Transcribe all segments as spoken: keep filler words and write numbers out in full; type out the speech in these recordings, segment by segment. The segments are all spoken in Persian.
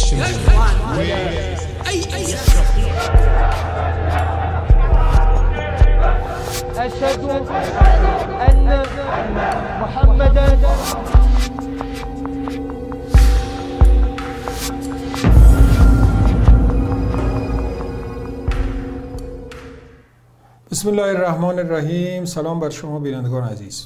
Muslims in أشهد أن محمدا بسم الله الرحمن الرحیم. سلام بر شما بینندگان عزیز.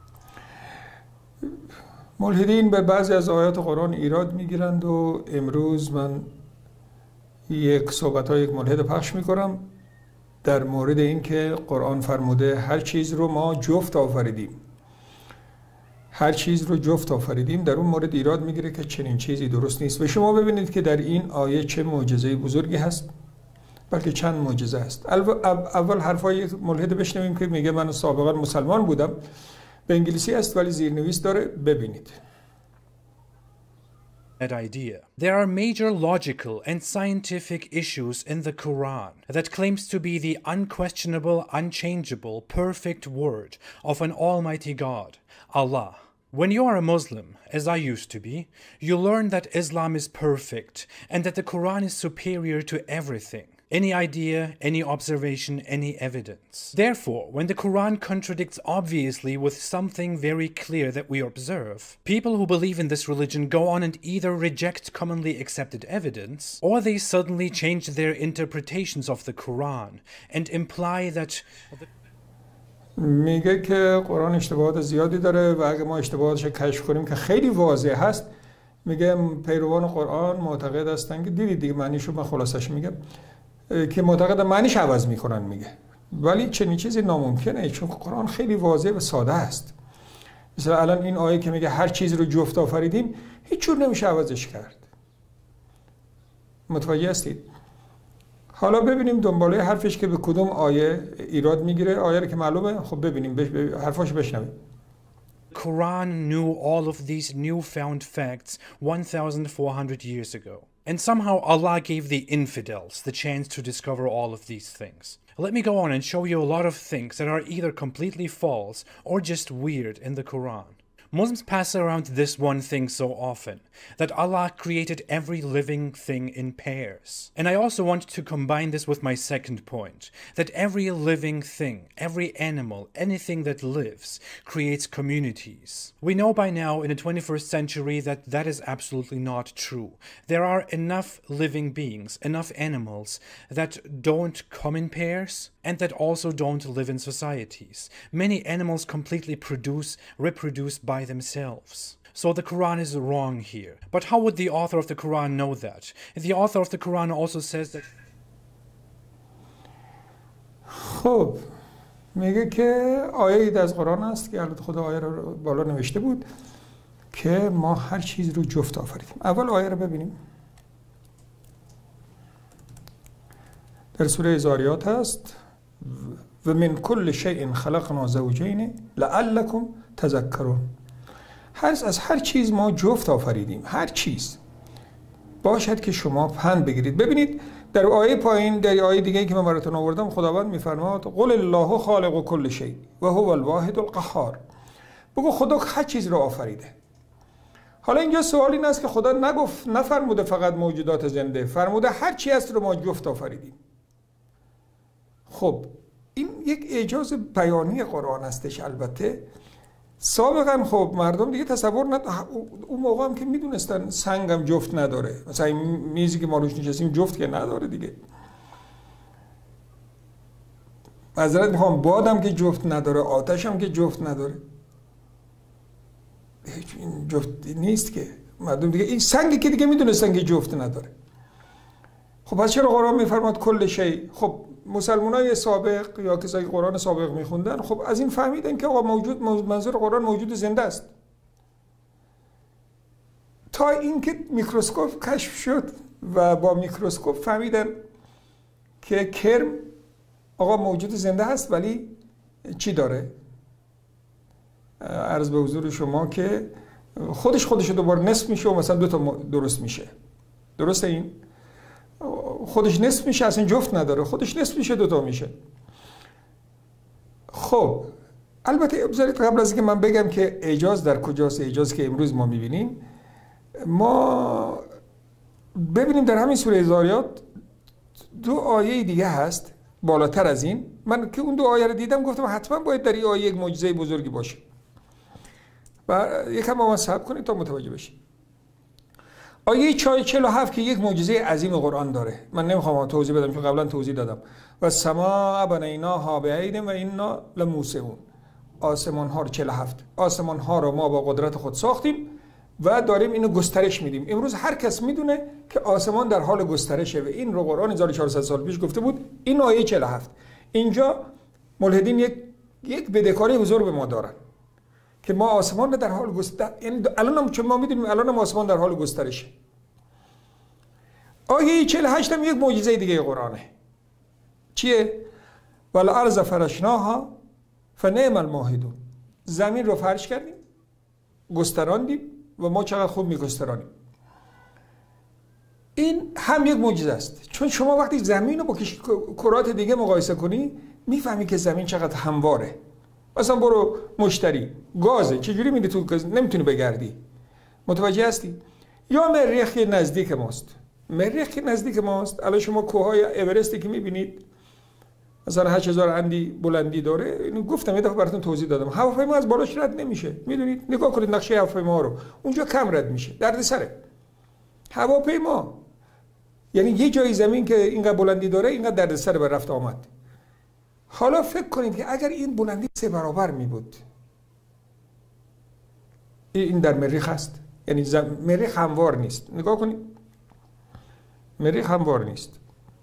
ملحدین به بعضی از آیات قرآن ایراد میگیرند و امروز من یک صحبت های یک ملحد پخش میکنم در مورد اینکه قرآن فرموده هر چیز رو ما جفت آفریدیم. هر چیز رو جفت آفریدیم. در اون مورد ایراد میگیره که چنین چیزی درست نیست. و شما ببینید که در این آیه چه معجزه بزرگی هست، بلکه چند معجزه هست. اول حرفای ملحد بشنویم که میگه من سابقا مسلمان بودم. به انگلیسی است ولی زیرنویس داره، ببینید. That idea. There are major logical and scientific issues in the Quran that claims to be the unquestionable, unchangeable, perfect word of an almighty God, Allah. When you are a Muslim, as I used to be, you learn that Islam is perfect and that the Quran is superior to everything. Any idea, any observation, any evidence. Therefore, when the Quran contradicts obviously with something very clear that we observe, people who believe in this religion go on and either reject commonly accepted evidence, or they suddenly change their interpretations of the Quran and imply that میگه که قرآن اشتباهات زیادی داره و اگه ما اشتباهاتش کشف کنیم که خیلی واضح هست، میگه پیروان قرآن معتقد هستن که دیدید دیگه معنیشو من خلاصش میگم که معتقد معنیش عوض میکنن. میگه ولی چنین چیزی ناممکنه، چون قرآن خیلی واضح و ساده است. مثلا الان این آیه که میگه هر چیز رو جفت آفریدیم، هیچ جور نمیشه عوضش کرد. متوجه هستید؟ حالا ببینیم دنباله حرفش که به کدوم آیه ایراد میگیره. آیه رو که معلومه، خب ببینیم حرفاشو بشنویم. Quran knew all of these newfound facts one thousand four hundred years ago. And somehow Allah gave the infidels the chance to discover all of these things. Let me go on and show you a lot of things that are either completely false or just weird in the Quran. Muslims pass around this one thing so often, that Allah created every living thing in pairs. And I also want to combine this with my second point, that every living thing, every animal, anything that lives, creates communities. We know by now in the twenty-first century that that is absolutely not true. There are enough living beings, enough animals that don't come in pairs and that also don't live in societies. Many animals completely produce, reproduce by themselves. So the Quran is wrong here. But how would the author of the Quran know that? The author of the Quran also says that خب میگه که آیه از قرآن است که البته خدا آیه رو بالا نوشته بود که ما هر چیز رو جفت آفریدیم. اول آیه رو ببینیم. در سوره زاریات هست و من کل شیء خلقنا زوجین لعلکم تذکرون. هر از هر چیز ما جفت آفریدیم. هر چیز باشد که شما پند بگیرید. ببینید در آیه پایین، در آیه دیگه که من براتون آوردم، خداوند میفرماد قل الله خالق کل شیء و هو الواحد القهار. بگو خدا هر چیز رو آفریده. حالا اینجا سوال این است که خدا نگفت، نفرموده فقط موجودات زنده، فرموده هر چی هست رو ما جفت آفریدیم. خب این یک اعجاز بیانی قرآن هستش. البته سابقا خب مردم دیگه تصور ند... اون موقع هم که میدونستن سنگ هم جفت نداره، مثلا این میزی که ما روش نشستیم جفت که نداره دیگه. معذرت میخوام، بادم که جفت نداره، آتش هم که جفت نداره، این جفت نیست که. مردم دیگه این سنگی که دیگه میدونستن که جفت نداره. خب پس چرا قرآن میفرماد کل شی؟ خب مسلمانای سابق یا کسایی که قرآن سابق میخوندن خب از این فهمیدن که آقا موجود، منظور قرآن موجود زنده است. تا اینکه میکروسکوپ کشف شد و با میکروسکوپ فهمیدن که کرم آقا موجود زنده هست ولی چی داره؟ عرض به حضور شما که خودش خودش دوباره نصف میشه و مثلا دو تا درست میشه. درسته؟ این خودش نصف میشه، اصلا جفت نداره، خودش نصف میشه دوتا میشه. خب البته بذارید قبل از اینکه من بگم که اعجاز در کجاست، اعجاز که امروز ما میبینیم، ما ببینیم در همین سوره زاریات دو آیه دیگه هست بالاتر از این. من که اون دو آیه رو دیدم گفتم حتما باید در این آیه یک معجزه بزرگی باشه و یکم با من صبر کنید تا متوجه بشید. آیه چهل و هفت که یک معجزه عظیم قرآن داره، من نمیخوام توضیح بدم چون قبلا توضیح دادم. و سما بنیناها بعید و انا لموسعون. آسمان ها رو چهل و هفت آسمان ها رو ما با قدرت خود ساختیم و داریم اینو گسترش میدیم. امروز هر کس میدونه که آسمان در حال گسترشه و این رو قرآن هزار و چهارصد سال پیش گفته بود. این آیه چهل و هفت اینجا ملحدین یک یک بدهکاری بزرگ به ما دارن که ما آسمان در حال گستر این الان هم چون ما میدونیم الان هم آسمان در حال گسترشه. آیه چهل و هشت هم یک معجزه دیگه قرآنه. چیه؟ والارض فرشناها فنعم الماهدون. زمین رو فرش کردیم، گستراندیم و ما چقدر خوب میگسترانیم. این هم یک معجزه است، چون شما وقتی زمین رو با کرات دیگه مقایسه کنی میفهمی که زمین چقدر همواره. مثلا برو مشتری گازه، چجوری میری تو گاز نمیتونی بگردی، متوجه هستی؟ یا مریخ نزدیک ماست، مریخ نزدیک ماست. الان شما کوههای اورستی که میبینید مثلا هشت هزار اندی بلندی داره، اینو گفتم یه دفعه براتون توضیح دادم. هواپیما از بالاش رد نمیشه، میدونید؟ نگاه کنید نقشه هواپیما رو، اونجا کم رد میشه، دردسره. هواپیما یعنی یه جای زمین که اینقدر بلندی داره اینقدر دردسر به رفت آمد. حالا فکر کنید که اگر این بلندی سه برابر می بود، این در مریخ هست، یعنی زم... مریخ هموار نیست. نگاه کنید مریخ هموار نیست.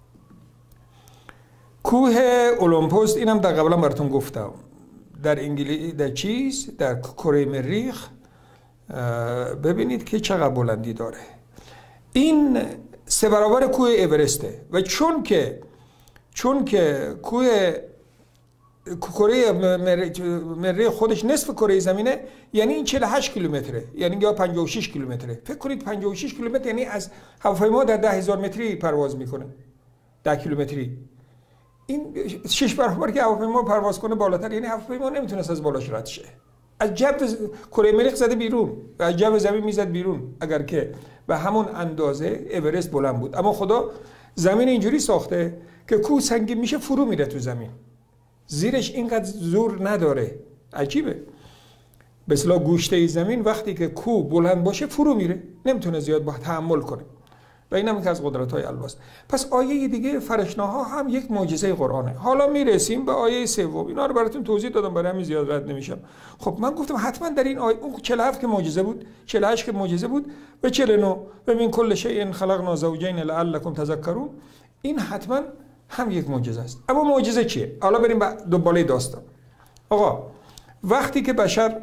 کوه اولمپوس اینم در قبلا براتون گفتم، در انگلیس در چیز در کره مریخ ببینید که چقدر بلندی داره. این سه برابر کوه اورسته و چون که چون که کوه کره مریخ خودش نصف کره زمینه، یعنی این چهل و هشت کیلومتره، یعنی یا پنجاه و شش کیلومتره. فکر کنید پنجاه و شش کیلومتر یعنی از هواپیما در ده هزار متری پرواز میکنه، ده کیلومتری. این شش برابر که هواپیما پرواز کنه بالاتر، یعنی هواپیما نمیتونست از بالاش رد شه. از جو کره مریخ زده بیرون و از جو زمین میزد بیرون اگر که به همون اندازه اورست بلند بود. اما خدا زمین اینجوری ساخته که کوه سنگین میشه فرو میره تو زمین، زیرش اینقدر زور نداره. عجیبه. به اصطلاح گوشته زمین وقتی که کوه بلند باشه فرو میره، نمیتونه زیاد با تحمل کنه و این هم که از قدرت‌های الواست. پس آیه دیگه فرشناها هم یک معجزه قرآنه. حالا میرسیم به آیه سوم. اینا رو براتون توضیح دادم، برای همین زیاد رد نمیشم. خب من گفتم حتما در این آیه اون چهل و هفت که معجزه بود، چهل و هشت که معجزه بود و چهل و نه و من کل شیء خلقنا زوجین لعلکم تذکرون، این حتما هم یک معجزه است. اما معجزه چیه؟ حالا بریم دنباله داستان. آقا وقتی که بشر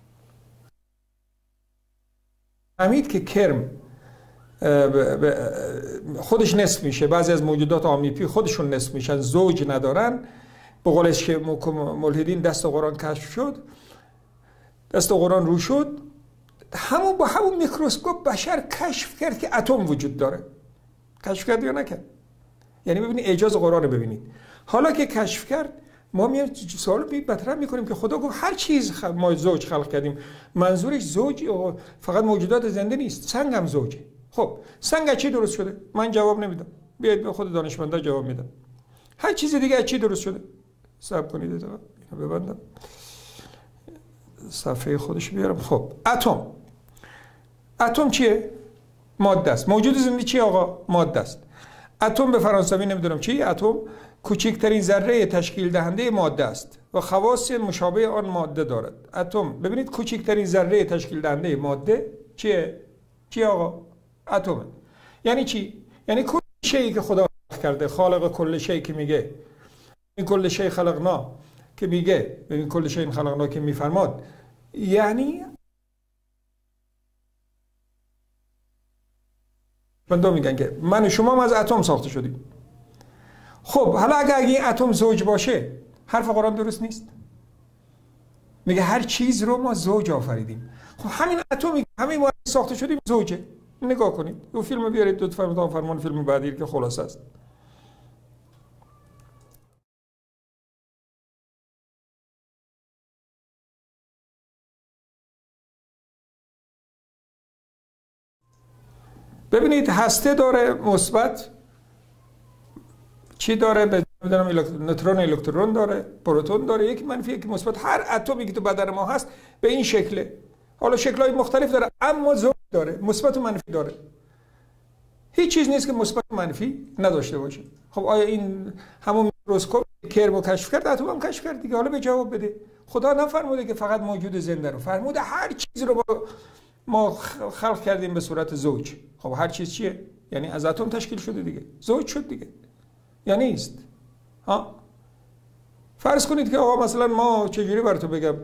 فهمید که کرم خودش نصف میشه، بعضی از موجودات آمیپی خودشون نصف میشن، زوج ندارن، به قولش که ملحدین دست قرآن کشف شد، دست قرآن رو شد، همون با همون میکروسکوپ بشر کشف کرد که اتم وجود داره. کشف کرد یا نکرد؟ یعنی ببینید اعجاز قرآن رو ببینید. حالا که کشف کرد ما میایم سوال مطرح میکنیم که خدا گفت هر چیز ما زوج خلق کردیم. منظورش زوج فقط موجودات زنده نیست، سنگ هم زوجه. خب سنگ از چی درست شده؟ من جواب نمیدم، بیاید به خود دانشمندا جواب میدم. هر چیز دیگه از چی درست شده؟ صبر کنید تا اینو ببندم، صفحه خودش بیارم. خب اتم، اتم چیه؟ ماده است. موجود زنده چیه آقا؟ ماده است. اتم به فرانسوی نمیدونم چیه. اتم کوچکترین ذره تشکیل دهنده ماده است و خواص مشابه آن ماده دارد. اتم ببینید کوچکترین ذره تشکیل دهنده ماده چیه؟ چیه آقا؟ اتم. یعنی چی؟ یعنی کل شیئی که خدا خلق کرده، خالق کل شیء که میگه این کل شیء خلقنا که میگه ببین کل شیء خلقنا که میفرماد، یعنی بنده میگن که من و شما ما از اتم ساخته شدیم. خب حالا اگر این اتم زوج باشه، حرف قرآن درست نیست؟ میگه هر چیز رو ما زوج آفریدیم. خب همین اتمی همین ما ساخته شدیم زوجه. نگاه کنید دو فیلم بیارید دو تا فرمان فیلم بعدی که خلاصه است. ببینید هسته داره مثبت، چی داره؟ به نمیدونم نوترون الکترون داره، پروتون داره، یکی منفی یکی مثبت. هر اتمی که تو بدن ما هست به این شکله. حالا شکل‌های مختلف داره اما زوج داره، مثبت و منفی داره. هیچ چیز نیست که مثبت و منفی نداشته باشه. خب آیا این همون میکروسکوپ کرم رو کشف کرد؟ اتم هم کشف کرد دیگه. حالا به جواب بده. خدا نفرموده که فقط موجود زنده رو، فرموده هر چیز رو با ما خلق کردیم به صورت زوج. خب هر چیز چیه؟ یعنی از اتم تشکیل شده دیگه، زوج شد دیگه. یا نیست؟ ها؟ فرض کنید که آقا مثلا ما چجوری براتون بگم،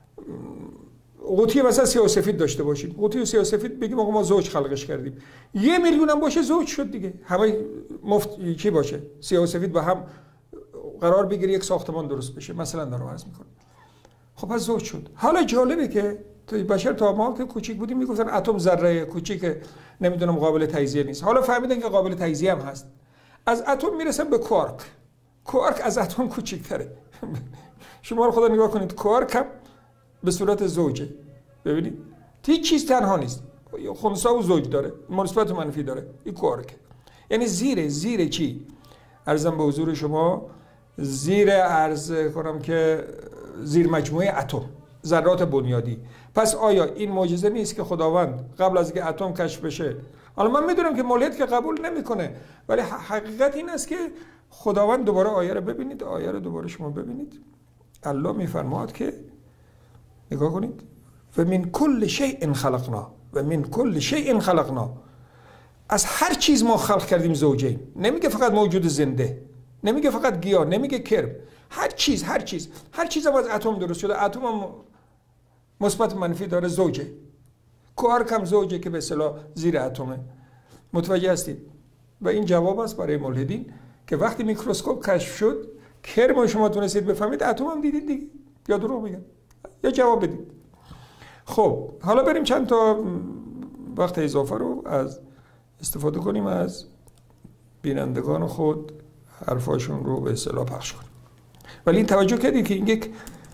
قوطی مثلا سیاه و سفید داشته باشیم، قوطی سیاه و سفید بگیم آقا ما زوج خلقش کردیم، یه میلیون هم باشه زوج شد دیگه. همه مفت چی باشه؟ سیاه و سفید با هم قرار بگیره یک ساختمان درست بشه، مثلا دارم عرض میکنم. خب پس زوج شد. حالا جالبه که تو بشر تا ما که کوچیک بودیم میگفتن اتم ذره کوچیک نمیدونم قابل تجزیه نیست. حالا فهمیدن که قابل تجزیه هم هست. از اتم میرسن به کوارک. کوارک از اتم کوچیک‌تره. شما رو خدا نگاه کنید، کوارک هم به صورت زوجه. ببینید هیچ چیز تنها نیست، خنثی و زوج داره، مثبت و منفی داره. این کوارک یعنی زیر زیر چی؟ عرضم به حضور شما زیر عرض کنم که زیر مجموعه اتم، ذرات بنیادی. پس آیا این معجزه نیست که خداوند قبل از اینکه اتم کشف بشه، حالا من میدونم که ملحد که قبول نمیکنه، ولی حقیقت این است که خداوند، دوباره آیه رو ببینید، آیه رو دوباره شما ببینید، الله میفرماد که نگاه کنید، و من کل شیء خلقنا، و من کل شیء خلقنا، از هر چیز ما خلق کردیم زوجین. نمیگه فقط موجود زنده، نمیگه فقط گیاه، نمیگه کرم، هر چیز هر چیز هر چیز هم از اتم درست شده. اتم هم مثبت منفی داره، زوجه. کوارک هم زوجه که به اصطلاح زیر اتمه. متوجه هستید؟ و این جواب است برای ملحدین که وقتی میکروسکوپ کشف شد، کرم شما تونستید بفهمید، اتم هم دیدید دیگه. یا دروغ میگن؟ یا جواب بدید. خب حالا بریم چند تا وقت اضافه رو از استفاده کنیم از بینندگان خود، حرفاشون رو به اصطلاح پخش کنیم. ولی این توجه کردید که این یک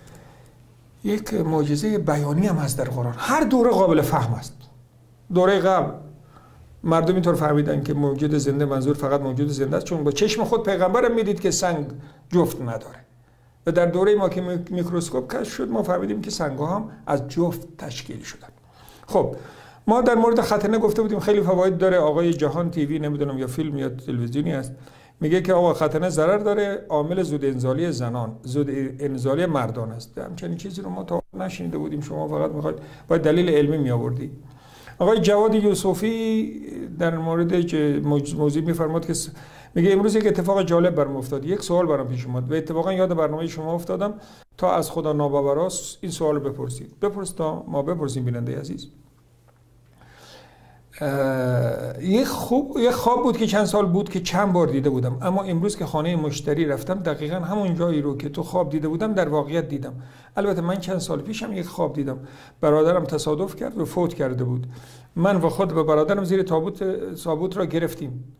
یک معجزه بیانی هم هست در قرآن. هر دوره قابل فهم است. دوره قبل مردم اینطور فهمیدن که موجود زنده منظور فقط موجود زنده است، چون با چشم خود پیغمبرم میدید که سنگ جفت نداره. و در دوره ما که میکروسکوپ کشف شد، ما فهمیدیم که سنگ ها هم از جفت تشکیل شدن. خب ما در مورد ختنه گفته بودیم خیلی فواید داره. آقای جهان تیوی نمیدونم یا فیلم یا تلویزیونی است، میگه که آقا ختنه ضرر داره، عامل زود انزالی زنان، زود انزالی مردان است. همچنین چیزی رو ما تا نشنیده بودیم، شما فقط میخواید باید دلیل علمی می آوردی. آقای جواد یوسفی در مورد موضوع میفرماد که میگه امروز یک اتفاق جالب برام افتاد، یک سوال برام پیش اومد و اتفاقا یاد برنامه شما افتادم تا از خدا ناباوراست این سوال رو بپرسید. بپرس تا ما بپرسیم بیننده عزیز. یک خوب یک خواب بود که چند سال بود که چند بار دیده بودم، اما امروز که خانه مشتری رفتم دقیقاً همون جایی رو که تو خواب دیده بودم در واقعیت دیدم. البته من چند سال پیشم یک خواب دیدم، برادرم تصادف کرد و فوت کرده بود. من و خود و برادرم زیر تابوت تابوت را گرفتیم،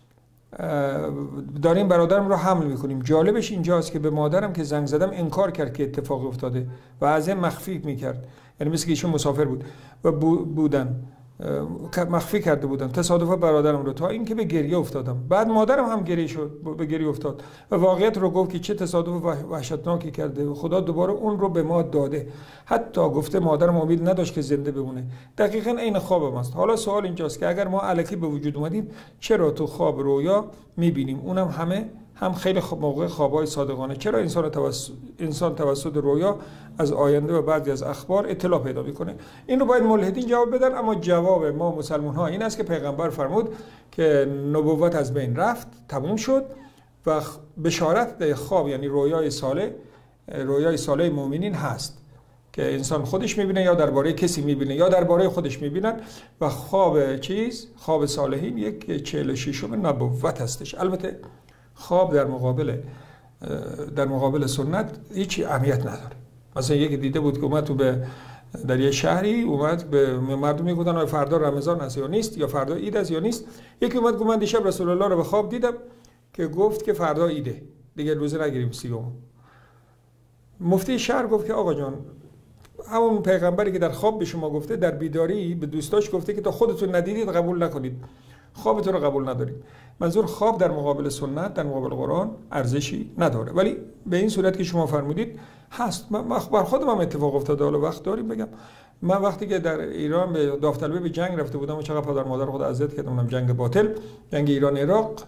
داریم برادرم را حمل میکنیم. جالبش اینجاست که به مادرم که زنگ زدم انکار کرد که اتفاق افتاده و از این مخفی میکرد، یعنی مثل که ایشون مسافر بود و بودن مخفی کرده بودن تصادف برادرم رو، تا اینکه به گریه افتادم. بعد مادرم هم گریه شد، به گریه افتاد و واقعیت رو گفت که چه تصادف وحشتناکی کرده و خدا دوباره اون رو به ما داده. حتی گفته مادرم امید نداشت که زنده بمونه. دقیقاً عین خوابم است. حالا سوال اینجاست که اگر ما الکی به وجود اومدیم، چرا تو خواب رویا میبینیم؟ اونم همه هم خیلی خوب موقع خوابای صادقانه. چرا انسان توسط انسان توسط رویا از آینده و بعضی از اخبار اطلاع پیدا میکنه؟ این رو باید ملحدین جواب بدن. اما جواب ما مسلمان ها این است که پیغمبر فرمود که نبوت از بین رفت، تموم شد و بشارت خواب یعنی رویای صالح، رویای صالح مؤمنین هست که انسان خودش میبینه یا درباره کسی میبینه یا درباره خودش میبینن و خواب چیز خواب صالحین یک چهل و ششم نبوت هستش. البته خواب در مقابل در مقابل سنت هیچ اهمیت نداره. مثلا یکی دیده بود که اومد تو به در یه شهری، اومد به مردم میگفتن فردا رمضان است یا نیست، یا فردا عید است یا نیست. یکی اومد گفت من دیشب رسول الله رو به خواب دیدم که گفت که فردا عیده، دیگه روزه نگیریم سیوم. مفتی شهر گفت که آقا جان، همون پیغمبری که در خواب به شما گفته در بیداری به دوستاش گفته که تا خودتون ندیدید قبول نکنید. خواب تو رو قبول نداریم. منظور خواب در مقابل سنت، در مقابل قرآن ارزشی نداره، ولی به این صورت که شما فرمودید هست. من بر خودم هم اتفاق افتاده، حالا وقت داریم بگم. من وقتی که در ایران به داوطلبی به جنگ رفته بودم و چقدر پدر مادر خود اذیت کردم، جنگ باطل، جنگ ایران عراق،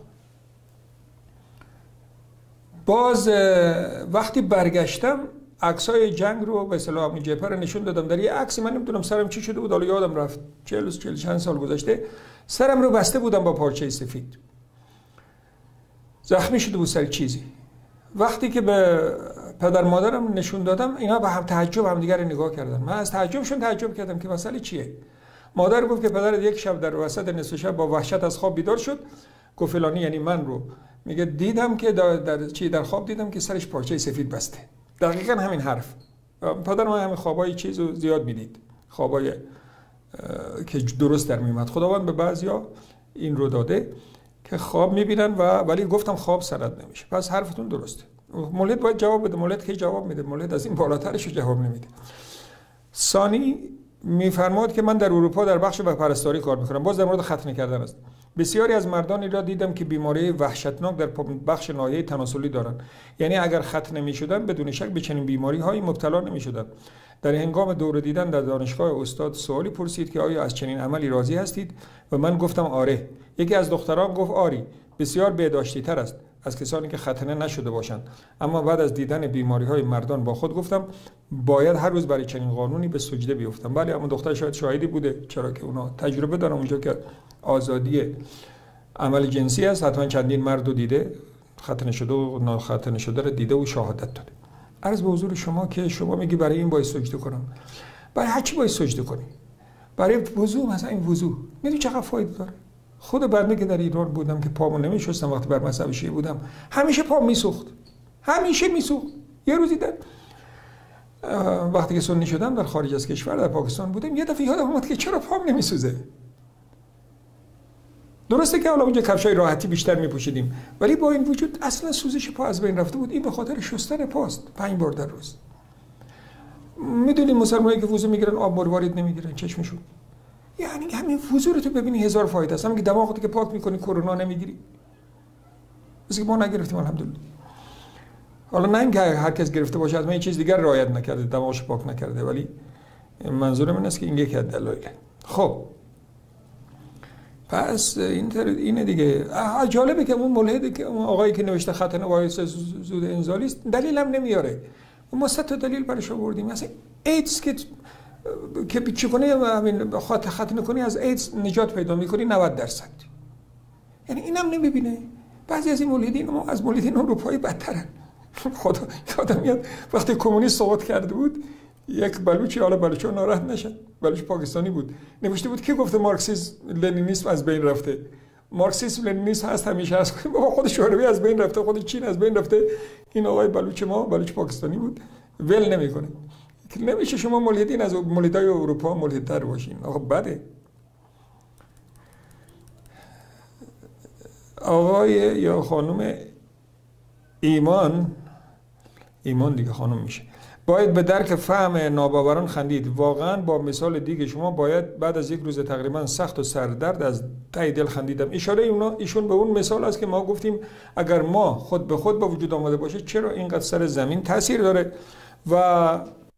باز وقتی برگشتم عکسای جنگ رو به اصطلاح همین جبهه رو نشون دادم. در یه عکس من نمیدونم سرم چی شده بود، حالا یادم رفت، چهل چهل چند سال گذشته، سرم رو بسته بودم با پارچه سفید، زخمی شده بود سر چیزی. وقتی که به پدر مادرم نشون دادم، اینا به هم تعجب هم دیگر نگاه کردن. من از تعجبشون تعجب کردم که مسئله چیه. مادر گفت که پدر یک شب در وسط نصف شب با وحشت از خواب بیدار شد، گفت فلانی یعنی من رو میگه دیدم که در, در چی در خواب دیدم که سرش پارچه سفید بسته. دقیقاً همین حرف. پدر من همین خوابای چیزو زیاد میدید، خوابای که درست در میومد. خداوند به بعضیا این رو داده که خواب میبینن و ولی گفتم خواب سند نمیشه. پس حرفتون درسته. مولد باید جواب بده. مولد که جواب میده، مولد از این بالاترش جواب نمیده. ثانی میفرماد که من در اروپا در بخش پرستاری کار میکنم. باز در مورد ختنه کردن است. بسیاری از مردانی را دیدم که بیماری وحشتناک در بخش ناحیه تناسلی دارند. یعنی اگر ختنه میشدن بدون شک به چنین بیماری هایی مبتلا نمیشدند. در هنگام دور دیدن در دانشگاه استاد سوالی پرسید که آیا از چنین عملی راضی هستید و من گفتم آره. یکی از دختران گفت آری، بسیار بهداشتی تر است از کسانی که ختنه نشده باشند. اما بعد از دیدن بیماری های مردان با خود گفتم باید هر روز برای چنین قانونی به سجده بیفتم. بله، اما دختر شاید شاهدی بوده، چرا که اونا تجربه دارن اونجا که آزادی عمل جنسی است. حتما چندین مرد رو دیده، ختنه شده و ناختنه شده رو دیده و شهادت داده. عرض به حضور شما که شما میگی برای این باید سجده کنم. برای هر چی باید سجده کنی؟ برای وضو مثلا، این وضو میدونی چقدر فایده داره؟ خود بنده که در ایران بودم که پامو نمیشستم وقتی بر مذهب شیعه بودم، همیشه پام میسوخت، همیشه میسوخت. یه روزی در وقتی که سنی شدم در خارج از کشور در پاکستان بودم، یه دفعه یادم اومد که چرا پام نمیسوزه. درسته که حالا اونجا کفشای راحتی بیشتر میپوشیدیم، ولی با این وجود اصلا سوزش پا از بین رفته بود. این به خاطر شستن پاست پنج بار در روز. میدونید مسلمانایی که وضو میگیرن آب مروارید نمیگیرن چشمشون. یعنی همین وضو رو تو ببینی هزار فایده است. همین که دماغت که پاک میکنی کرونا نمیگیری. مثل که ما نگرفتیم الحمدلله. حالا نه اینکه هر کس گرفته باشه از من یه چیز دیگر رعایت نکرده، دماغش پاک نکرده، ولی منظورم این است که این یک از دلایله. خب پس این اینه دیگه. جالبه که اون ملحدی که اون آقایی که نوشته ختنه وایس زود انزالی است، دلیلم نمیاره. ما سه تا دلیل برش آوردیم. مثلا ایدز که که چی کنی، همین ختنه کنی از ایدز نجات پیدا میکنی نود درصد. یعنی اینم نمیبینه. بعضی از این ملحدین ما از ملحدین اروپایی بدترن. خدا یادم میاد وقتی کمونیست سقوط کرده بود، یک بلوچی، حالا بلوچا ناراحت نشن، بلوچ پاکستانی بود، نوشته بود که گفته مارکسیسم لنینیسم از بین رفته. مارکسیسم لنینیسم هست، همیشه هست. بابا خود شوروی از بین رفته، خود چین از بین رفته. این آقای بلوچ ما، بلوچ پاکستانی بود، ول نمیکنه. نمیشه شما ملحدین از ملحدای اروپا ملحدتر باشین. آقا بده. آقای یا خانم ایمان، ایمان دیگه خانم میشه، باید به درک فهم ناباوران خندید. واقعا با مثال دیگه شما باید بعد از یک روز تقریبا سخت و سردرد از ته دل خندیدم. اشاره اونا ایشون به اون مثال است که ما گفتیم اگر ما خود به خود با وجود آمده باشه چرا اینقدر سر زمین تاثیر داره. و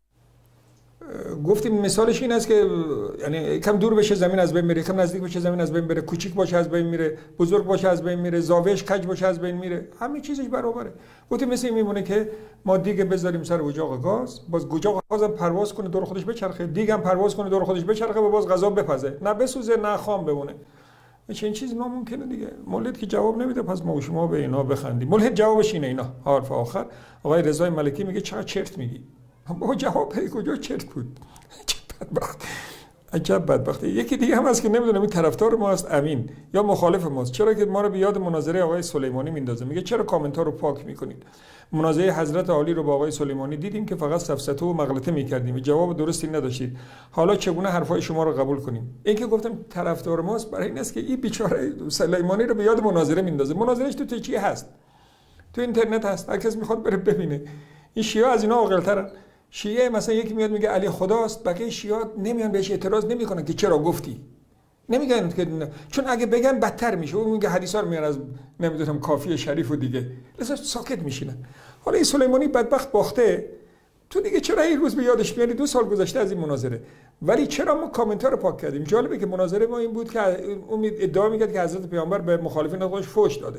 گفتیم مثالش این است که یعنی کم دور بشه زمین از بین میره، کم نزدیک بشه زمین از بین میره، کوچیک باشه از بین میره، بزرگ باشه از بین میره، زاویه‌اش کج باشه از بین میره، همه چیزش برابره. گفتیم مثل این میمونه که ما دیگه بذاریم سر اجاق گاز، باز اجاق گازم پرواز کنه دور خودش بچرخه، دیگه هم پرواز کنه دور خودش بچرخه و باز غذا بپزه، نه بسوزه نه خام بمونه. چه این چیز ناممکنه دیگه. مولد که جواب نمیده، پس ما و شما به اینا بخندیم. مولد جوابش اینه. اینا حرف آخر آقای رضای ملکی میگه چقدر چرت میگی. با جواب کجا چرت بود. بدبخت، عجب بدبختی. یکی دیگه هم هست که نمیدونم این طرفدار ما است امین یا مخالف ماست، چرا که ما رو به یاد مناظره آقای سلیمانی میندازه. میگه چرا کامنت ها رو پاک میکنید؟ مناظره حضرت عالی رو با آقای سلیمانی دیدیم که فقط سفسطه و مغلطه میکردیم، جواب درستی نداشتید. حالا چگونه حرفای شما رو قبول کنیم؟ این که گفتم طرفدار ماست برای این است که این بیچاره سلیمانی رو به یاد مناظره میندازه. مناظرهش تو چی هست؟ تو اینترنت هست، هر کس میخواد بره ببینه. این شیعه از اینا عاقل‌ترن. شیعه مثلا یکی میاد میگه علی خداست، بقیه شیعه نمیان بهش اعتراض نمیکنن که چرا گفتی. نمیگن که نه. چون اگه بگن بدتر میشه. اون میگه حدیثا رو میارن از نمیدونم کافی شریف و دیگه، لذا ساکت میشینن. حالا این سلیمانی بدبخت باخته، تو دیگه چرا این روز به یادش میاری؟ دو سال گذشته از این مناظره، ولی چرا ما کامنت ها رو پاک کردیم؟ جالبه که مناظره ما این بود که اون ادعا میکرد که حضرت پیامبر به مخالفین خودش فحش داده.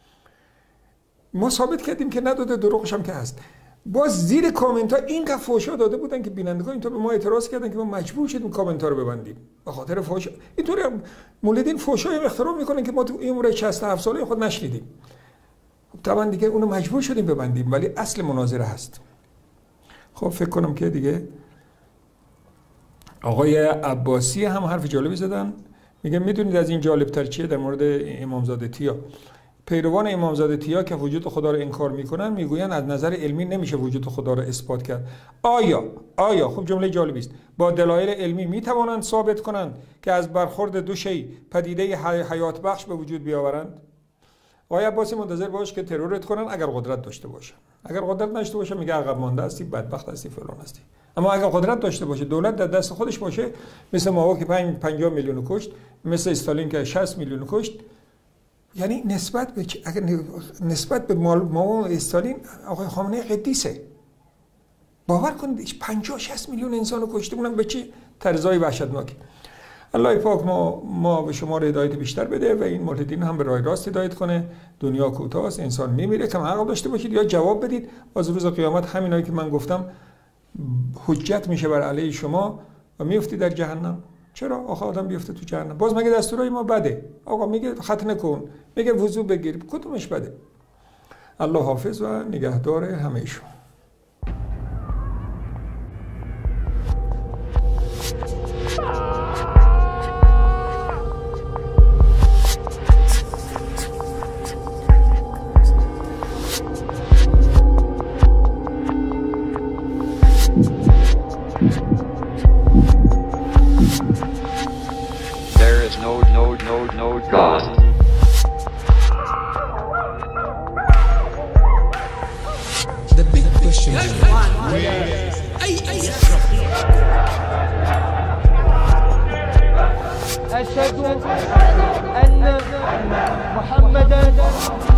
ما ثابت کردیم که نداده، دروغش هم که هست. باز زیر کامنت ها اینقدر فحشا داده بودن که بینندگان اینطور به ما اعتراض کردن که ما مجبور شدیم کامنت ها رو ببندیم به خاطر فحش. اینطوری مولدین فحشای اختراع میکنن که ما تو این عمر شصت و هفت ساله خود نشنیدیم. خب طبعا دیگه اونو مجبور شدیم ببندیم، ولی اصل مناظره هست. خب فکر کنم که دیگه آقای عباسی هم حرف جالبی زدن. میگه میدونید از این جالبتر چیه در مورد امامزاده تیا؟ پیروان امامزاده تیا که وجود خدا رو انکار میکنن میگوین از نظر علمی نمیشه وجود خدا رو اثبات کرد. آیا آیا خب جمله جالبی است، با دلایل علمی میتوانند ثابت کنند که از برخورد دو شی پدیده حیات بخش به وجود بیاورند؟ آقای عباسی منتظر باش که ترورت کنن اگر قدرت داشته باشه. اگر قدرت نداشته باشه میگه عقب مانده هستی، بدبخت هستی، فلان هستی. اما اگر قدرت داشته باشه، دولت در دست خودش باشه، مثل ماو که پنجاه میلیون کشت، مثل استالین که شصت میلیون کشت، یعنی نسبت به اگر نسبت به ماو استالین آقای خامنه‌ای قدیسه. باور کنید پنجاه شصت میلیون انسان رو کشته، اونم به چه طرزای وحشتناکی. الله پاک ما ما به شما هدایت بیشتر بده و این ملحدین هم به راه راست هدایت کنه. دنیا کوتاست، انسان میمیره. کم عقل داشته باشید یا جواب بدید. باز روز قیامت همینایی که من گفتم حجت میشه بر علیه شما و میفتی در جهنم. چرا آخه آدم بیفته تو جهنم؟ باز مگه دستورای ما بده؟ آقا میگه ختنه کن، میگه وضو بگیر، کدومش بده؟ الله حافظ و نگهدار همه شما. There is no, no, no, no God. The big question is أشهد أن محمدا